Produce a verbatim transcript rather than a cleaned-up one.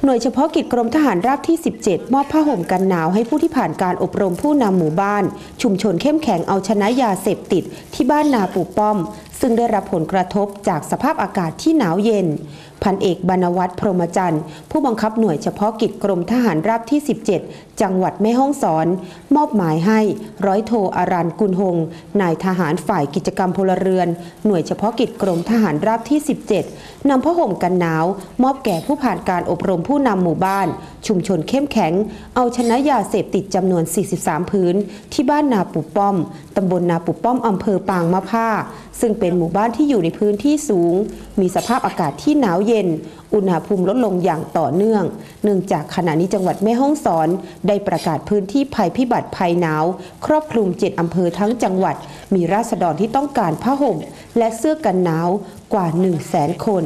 หน่วยเฉพาะกิจกรมทหารราบที่ สิบเจ็ด มอบผ้าห่มกันหนาวให้ผู้ที่ผ่านการอบรมผู้นำหมู่บ้านชุมชนเข้มแข็งเอาชนะยาเสพติดที่บ้านนาปู่ป้อมซึ่งได้รับผลกระทบจากสภาพอากาศที่หนาวเย็นพันเอกบรรณวัฒน์พรหมจันทร์ผู้บังคับหน่วยเฉพาะกิจกรมทหารราบที่ สิบเจ็ด จังหวัดแม่ฮ่องสอนมอบหมายให้ร้อยโทอารันกุลหงนายทหารฝ่ายกิจกรรมพลเรือนหน่วยเฉพาะกิจกรมทหารราบที่ สิบเจ็ด นำผ้าห่มกันหนาวมอบแก่ผู้ผ่านการอบรมผู้นำหมู่บ้านชุมชนเข้มแข็งเอาชนะยาเสพติดจำนวน สี่สิบสาม พื้นที่บ้านนาปู่ป้อมตำบลนาปู่ป้อมอำเภอปางมะผ้าซึ่งเป็นหมู่บ้านที่อยู่ในพื้นที่สูงมีสภาพอากาศที่หนาวเย็นอุณหภูมิลดลงอย่างต่อเนื่องเนื่องจากขณะนี้จังหวัดแม่ฮ่องสอนได้ประกาศพื้นที่ภัยพิบัติภัยหนาวครอบคลุมเจ็ดอำเภอทั้งจังหวัดมีราษฎรที่ต้องการผ้าห่มและเสื้อกันหนาวกว่า หนึ่งแสน คน